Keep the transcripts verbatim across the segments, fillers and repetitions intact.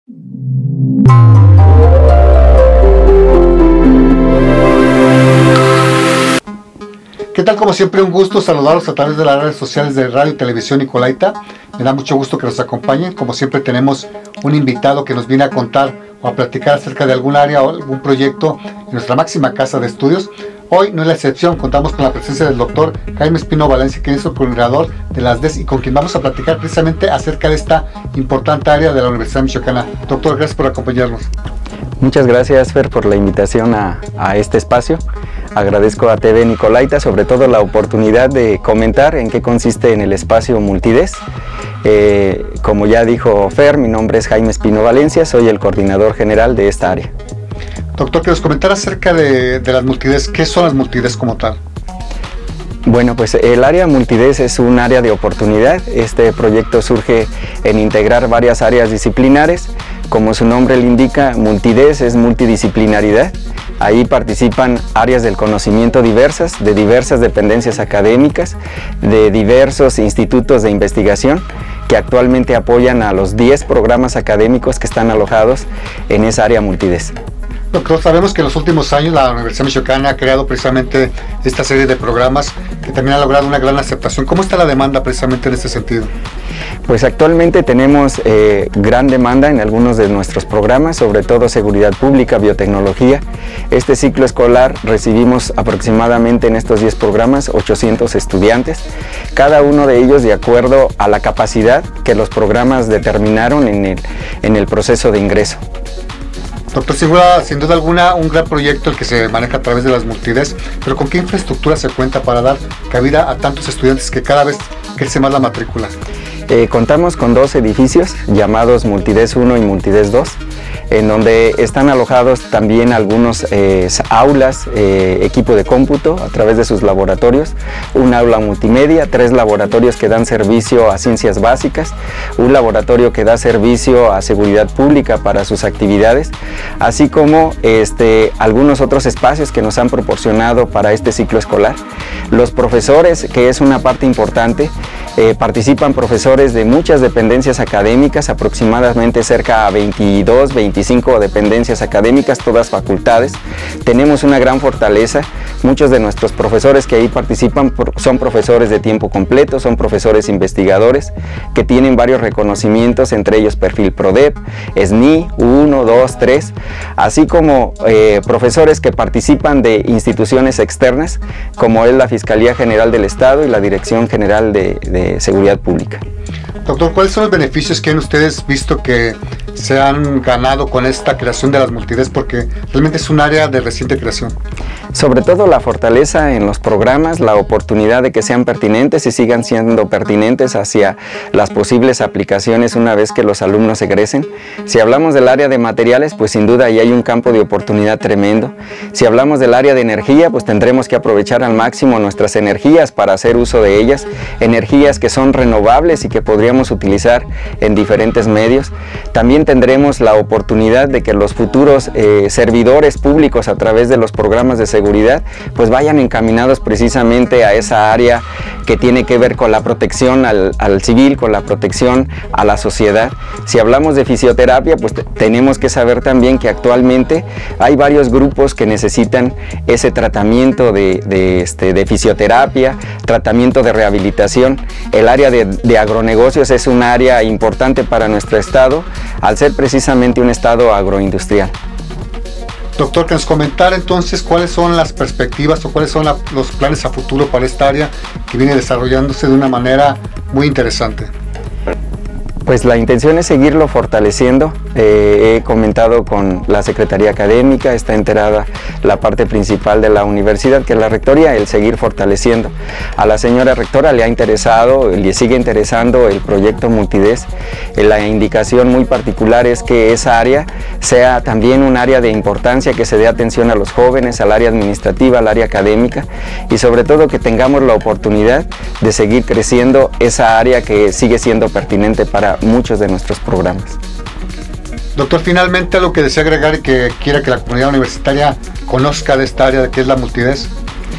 ¿Qué tal? Como siempre, un gusto saludarlos a través de las redes sociales de Radio y Televisión Nicolaita. Me da mucho gusto que nos acompañen. Como siempre, tenemos un invitado que nos viene a contar o a platicar acerca de algún área o algún proyecto en nuestra máxima casa de estudios. Hoy no es la excepción, contamos con la presencia del doctor Jaime Espino Valencia, quien es el coordinador de las D E S y con quien vamos a platicar precisamente acerca de esta importante área de la Universidad Michoacana. Doctor, gracias por acompañarnos. Muchas gracias, Fer, por la invitación a, a este espacio. Agradezco a T V Nicolaita sobre todo la oportunidad de comentar en qué consiste en el espacio Multi-D E S. Eh, como ya dijo Fer, mi nombre es Jaime Espino Valencia, soy el coordinador general de esta área. Doctor, que nos comentara acerca de, de las Multi-D E S. ¿Qué son las Multi-D E S como tal? Bueno, pues el área Multi-D E S es un área de oportunidad. Este proyecto surge en integrar varias áreas disciplinares. Como su nombre le indica, Multi-D E S es multidisciplinaridad. Ahí participan áreas del conocimiento diversas, de diversas dependencias académicas, de diversos institutos de investigación que actualmente apoyan a los diez programas académicos que están alojados en esa área Multi-D E S. Doctor, sabemos que en los últimos años la Universidad Michoacana ha creado precisamente esta serie de programas que también ha logrado una gran aceptación. ¿Cómo está la demanda precisamente en este sentido? Pues actualmente tenemos eh, gran demanda en algunos de nuestros programas, sobre todo seguridad pública, biotecnología. Este ciclo escolar recibimos aproximadamente en estos diez programas ochocientos estudiantes, cada uno de ellos de acuerdo a la capacidad que los programas determinaron en el, en el proceso de ingreso. Doctor, Segura, sin duda alguna, un gran proyecto el que se maneja a través de las Multi-D E S, pero ¿con qué infraestructura se cuenta para dar cabida a tantos estudiantes que cada vez crece más la matrícula? Eh, contamos con dos edificios llamados Multi-D E S uno y Multi-D E S dos, en donde están alojados también algunos eh, aulas, eh, equipo de cómputo a través de sus laboratorios, un aula multimedia, tres laboratorios que dan servicio a ciencias básicas, un laboratorio que da servicio a seguridad pública para sus actividades, así como este, algunos otros espacios que nos han proporcionado para este ciclo escolar. Los profesores, que es una parte importante, eh, participan profesores de muchas dependencias académicas, aproximadamente cerca a veintidós, veinticinco dependencias académicas, todas facultades. Tenemos una gran fortaleza, muchos de nuestros profesores que ahí participan son profesores de tiempo completo, son profesores investigadores que tienen varios reconocimientos, entre ellos perfil PRODEP, S N I, uno, dos, tres, así como eh, profesores que participan de instituciones externas, como es la Fiscalía General del Estado y la Dirección General de, de Seguridad Pública. Doctor, ¿cuáles son los beneficios que han ustedes visto que se han ganado con esta creación de las Multi-D E S? Porque realmente es un área de reciente creación. Sobre todo la fortaleza en los programas, la oportunidad de que sean pertinentes y sigan siendo pertinentes hacia las posibles aplicaciones una vez que los alumnos egresen. Si hablamos del área de materiales, pues sin duda ahí hay un campo de oportunidad tremendo. Si hablamos del área de energía, pues tendremos que aprovechar al máximo nuestras energías para hacer uso de ellas, energías que son renovables y que podríamos utilizar en diferentes medios. También tendremos la oportunidad de que los futuros eh, servidores públicos a través de los programas de seguridad pues vayan encaminados precisamente a esa área que tiene que ver con la protección al, al civil, con la protección a la sociedad. Si hablamos de fisioterapia, pues tenemos que saber también que actualmente hay varios grupos que necesitan ese tratamiento de, de, este, de fisioterapia, tratamiento de rehabilitación. El área de, de agronegocios es un área importante para nuestro estado, al ser precisamente un estado agroindustrial. Doctor, que nos comentara entonces cuáles son las perspectivas o cuáles son la, los planes a futuro para esta área que viene desarrollándose de una manera muy interesante. Pues la intención es seguirlo fortaleciendo. Eh, he comentado con la Secretaría Académica, está enterada la parte principal de la universidad, que es la rectoría, el seguir fortaleciendo. A la señora rectora le ha interesado, le sigue interesando el proyecto Multi-D E S. Eh, la indicación muy particular es que esa área sea también un área de importancia, que se dé atención a los jóvenes, al área administrativa, al área académica y sobre todo que tengamos la oportunidad de seguir creciendo esa área que sigue siendo pertinente para muchos de nuestros programas. Doctor, finalmente algo que desea agregar y que quiera que la comunidad universitaria conozca de esta área que es la Multi-D E S.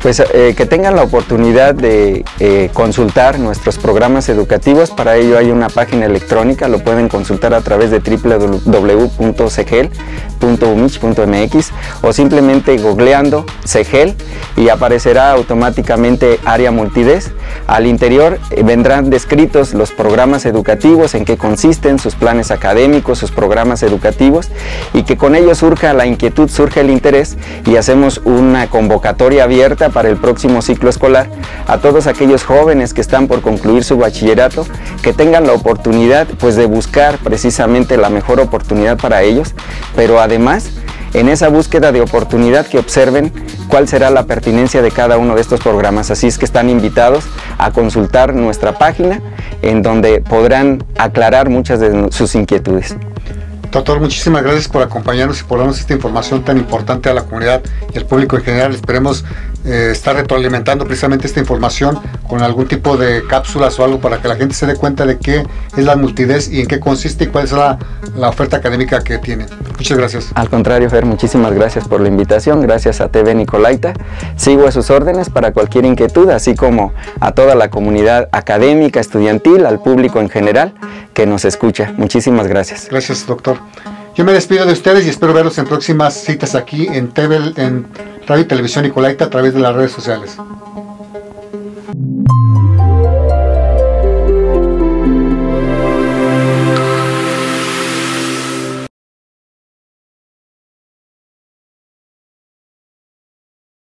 Pues eh, que tengan la oportunidad de eh, consultar nuestros programas educativos. Para ello hay una página electrónica, lo pueden consultar a través de doble u doble u doble u punto segel punto u m i c h punto m x o simplemente googleando Segel y aparecerá automáticamente área multides. Al interior eh, vendrán descritos los programas educativos, en qué consisten, sus planes académicos, sus programas educativos, y que con ello surja la inquietud, surge el interés, y hacemos una convocatoria abierta para el próximo ciclo escolar a todos aquellos jóvenes que están por concluir su bachillerato, que tengan la oportunidad pues de buscar precisamente la mejor oportunidad para ellos, pero además en esa búsqueda de oportunidad que observen cuál será la pertinencia de cada uno de estos programas. Así es que están invitados a consultar nuestra página, en donde podrán aclarar muchas de sus inquietudes. Doctor, muchísimas gracias por acompañarnos y por darnos esta información tan importante a la comunidad y al público en general. Esperemos eh, estar retroalimentando precisamente esta información con algún tipo de cápsulas o algo para que la gente se dé cuenta de qué es la multides y en qué consiste y cuál es la, la oferta académica que tiene. Muchas gracias. Al contrario, Fer, muchísimas gracias por la invitación. Gracias a T V Nicolaita. Sigo a sus órdenes para cualquier inquietud, así como a toda la comunidad académica, estudiantil, al público en general que nos escucha. Muchísimas gracias. Gracias, doctor. Yo me despido de ustedes y espero verlos en próximas citas aquí en, T V, en Radio y Televisión Nicolaita a través de las redes sociales.